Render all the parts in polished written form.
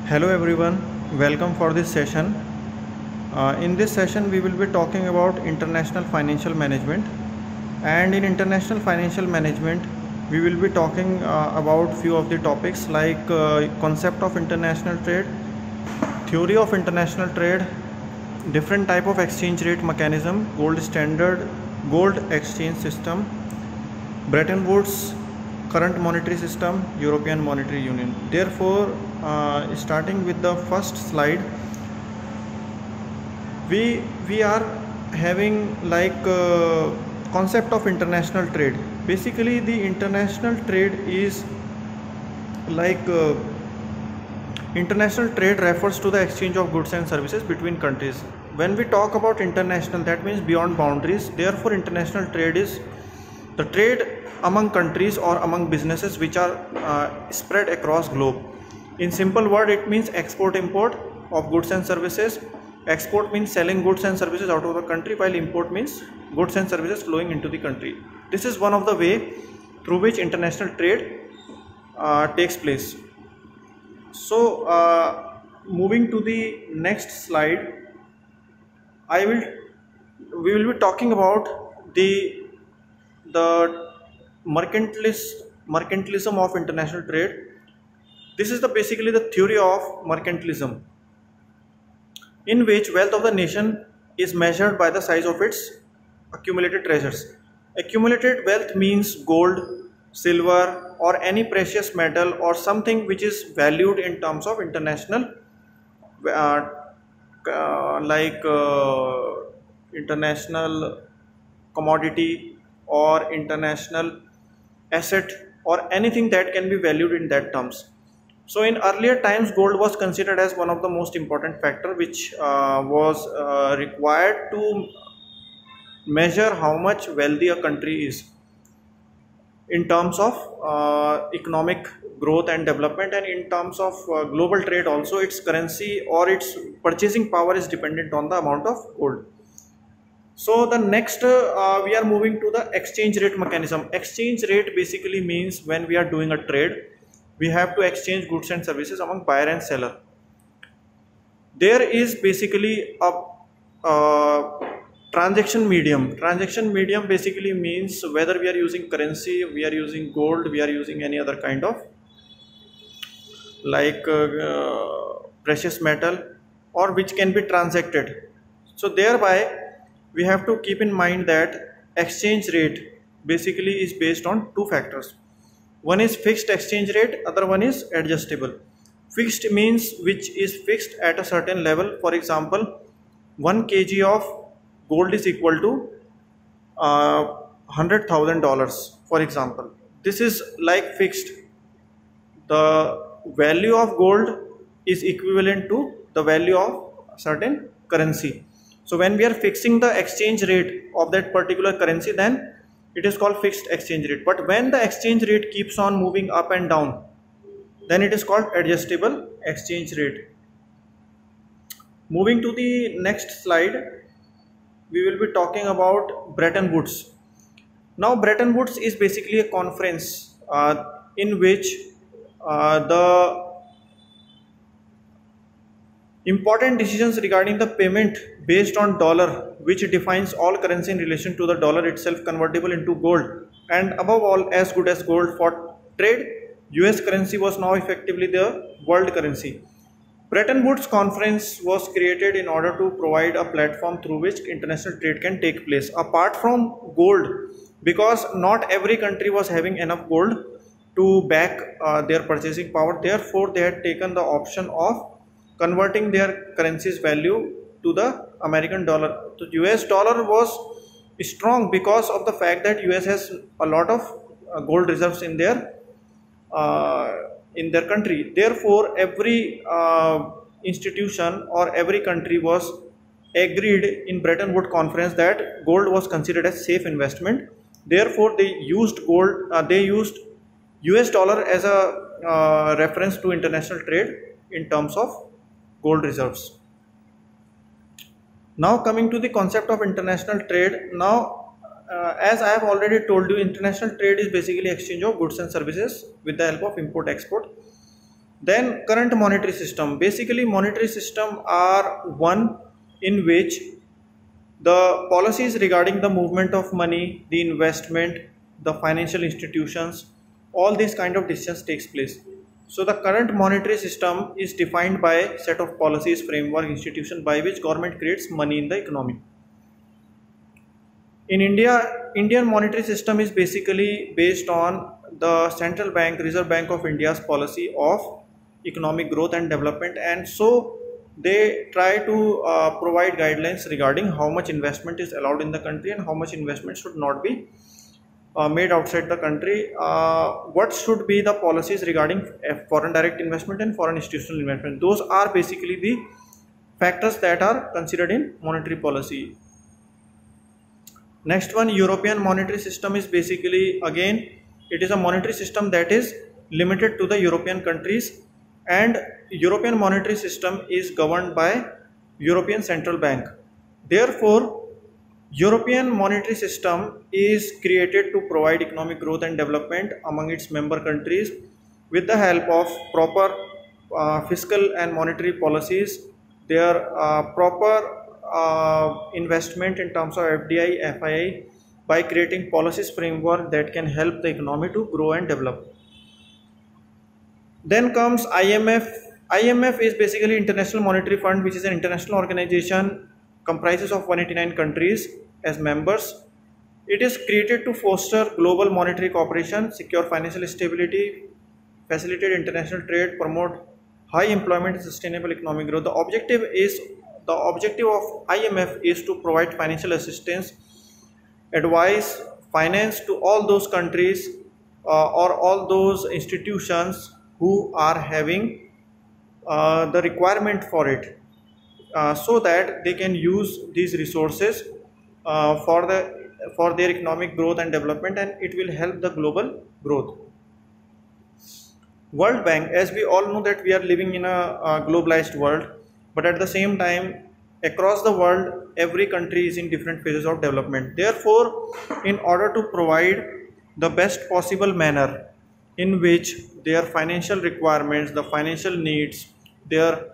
Hello everyone, welcome for this session. In this session we will be talking about international financial management, and in international financial management we will be talking about few of the topics like concept of international trade, theory of international trade, different type of exchange rate mechanism, gold standard, gold exchange system, Bretton Woods, current monetary system, European Monetary Union. Therefore, starting with the first slide, we are having like concept of international trade. Basically, the international trade is like international trade refers to the exchange of goods and services between countries. When we talk about international, that means beyond boundaries. Therefore, international trade is the trade among countries or among businesses which are spread across globe. In simple word, it means export import of goods and services. Export means selling goods and services out of the country, while import means goods and services flowing into the country. This is one of the way through which international trade takes place. So moving to the next slide, we will be talking about the mercantilism of international trade. This is basically the theory of mercantilism, in which wealth of the nation is measured by the size of its accumulated treasures. Accumulated wealth means gold, silver, or any precious metal or something which is valued in terms of international international commodity or international asset or anything that can be valued in that terms. So in earlier times, gold was considered as one of the most important factor which was required to measure how much wealthy a country is in terms of economic growth and development, and in terms of global trade also. Its currency or its purchasing power is dependent on the amount of gold. So the next we are moving to the exchange rate mechanism. Exchange rate basically means when we are doing a trade, we have to exchange goods and services among buyer and seller. There is basically a transaction medium. Transaction medium basically means whether we are using currency, we are using gold, we are using any other kind of like precious metal, or which can be transacted. So thereby we have to keep in mind that exchange rate basically is based on two factors. One is fixed exchange rate, other one is adjustable. Fixed means which is fixed at a certain level. For example, 1 kg of gold is equal to $100,000, for example. This is like fixed. The value of gold is equivalent to the value of certain currency. So when we are fixing the exchange rate of that particular currency, then it is called fixed exchange rate. But when the exchange rate keeps on moving up and down, then it is called adjustable exchange rate. Moving to the next slide, we will be talking about Bretton Woods. Now Bretton Woods is basically a conference in which the important decisions regarding the payment based on dollar, which defines all currency in relation to the dollar itself convertible into gold, and above all as good as gold for trade. US currency was now effectively the world currency. Bretton Woods conference was created in order to provide a platform through which international trade can take place apart from gold, because not every country was having enough gold to back their purchasing power. Therefore they had taken the option of converting their currency's value to the American dollar. The US dollar was strong because of the fact that US has a lot of gold reserves in their country. Therefore every institution or every country was agreed in Bretton Woods conference that gold was considered as safe investment. Therefore they used US dollar as a reference to international trade in terms of gold reserves. Now coming to the concept of international trade. Now as I have already told you, international trade is basically exchange of goods and services with the help of import export. Then current monetary system. Basically, monetary system are one in which the policies regarding the movement of money, the investment, the financial institutions, all these kind of decisions takes place. So the current monetary system is defined by set of policies, framework, institution by which government creates money in the economy. In India, Indian monetary system is basically based on the central bank, Reserve Bank of India's policy of economic growth and development, and so they try to provide guidelines regarding how much investment is allowed in the country and how much investment should not be made outside the country. What should be the policies regarding foreign direct investment and foreign institutional investment? Those are basically the factors that are considered in monetary policy. Next one, European monetary system is basically, again, it is a monetary system that is limited to the European countries, and European monetary system is governed by European Central Bank. Therefore, European monetary system is created to provide economic growth and development among its member countries with the help of proper fiscal and monetary policies, their proper investment in terms of FDI, FII, by creating policies framework that can help the economy to grow and develop. Then comes IMF. IMF is basically International Monetary Fund, which is an international organization, comprises of 189 countries as members. It is created to foster global monetary cooperation, secure financial stability, facilitate international trade, promote high employment and sustainable economic growth. The objective of IMF is to provide financial assistance, advice, finance to all those countries or all those institutions who are having the requirement for it, so that they can use these resources for their economic growth and development, and it will help the global growth. World Bank, as we all know that we are living in a globalized world, but at the same time across the world every country is in different phases of development. Therefore, in order to provide the best possible manner in which their financial requirements, the financial needs, their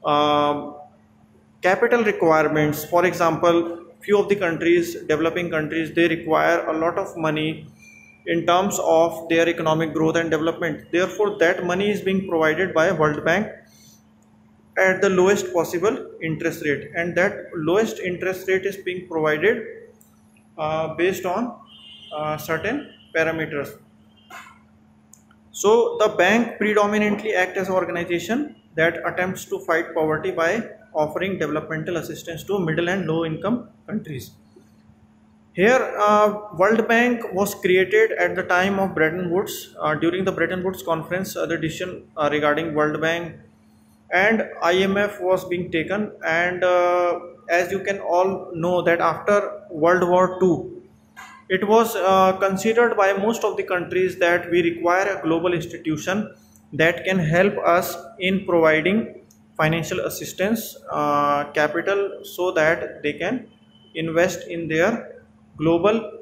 capital requirements, for example, few of the countries, developing countries, they require a lot of money in terms of their economic growth and development. Therefore, that money is being provided by World Bank at the lowest possible interest rate, and that lowest interest rate is being provided based on certain parameters. So the bank predominantly acts as an organization that attempts to fight poverty by offering developmental assistance to middle and low income countries. Here, World Bank was created at the time of Bretton Woods. During the Bretton Woods conference, the decision regarding World Bank and IMF was being taken, and as you can all know that after World War II, it was considered by most of the countries that we require a global institution that can help us in providing financial assistance, capital, so that they can invest in their global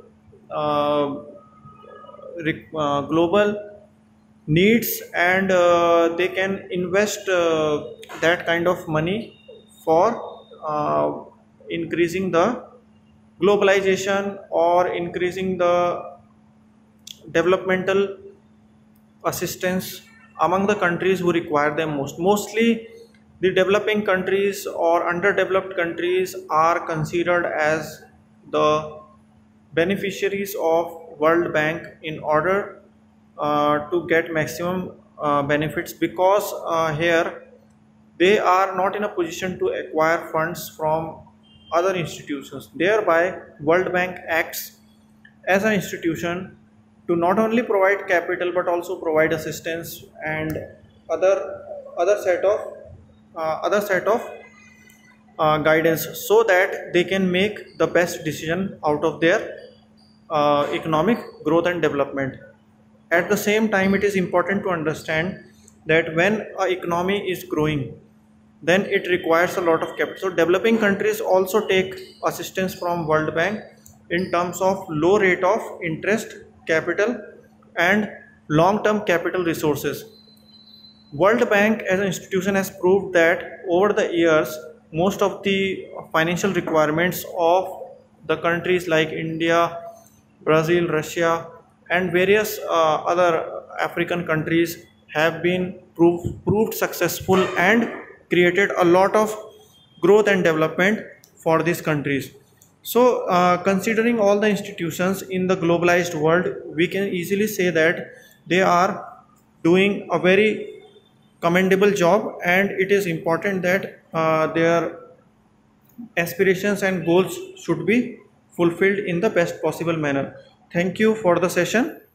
needs, and they can invest that kind of money for increasing the globalization or increasing the developmental assistance among the countries who require them most. Mostly the developing countries or underdeveloped countries are considered as the beneficiaries of World Bank in order to get maximum benefits, because here they are not in a position to acquire funds from other institutions. Thereby, World Bank acts as an institution to not only provide capital but also provide assistance and other set of guidance, so that they can make the best decision out of their economic growth and development. At the same time, it is important to understand that when an economy is growing, then it requires a lot of capital. So developing countries also take assistance from World Bank in terms of low rate of interest, capital, and long-term capital resources. World Bank as an institution has proved that over the years, most of the financial requirements of the countries like India, Brazil, Russia, and various other African countries have been proved successful and created a lot of growth and development for these countries. So, considering all the institutions in the globalized world, we can easily say that they are doing a very commendable job, and it is important that their aspirations and goals should be fulfilled in the best possible manner. Thank you for the session.